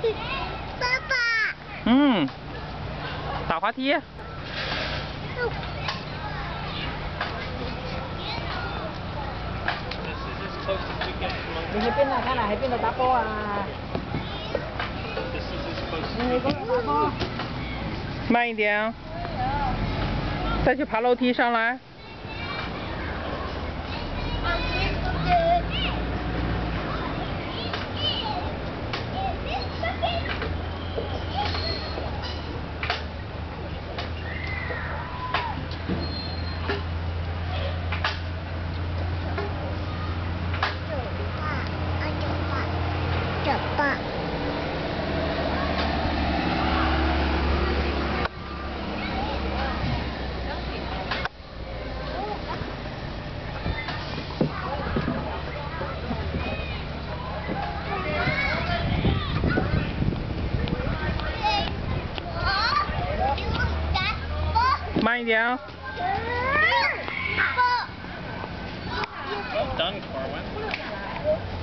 爸爸。 嗯，打滑梯。 你喺邊啊？睇嚟喺邊度打波啊？你喺嗰度打波。 慢一點，再去爬樓梯上來。 走吧。 慢一點。 Done, Corwin.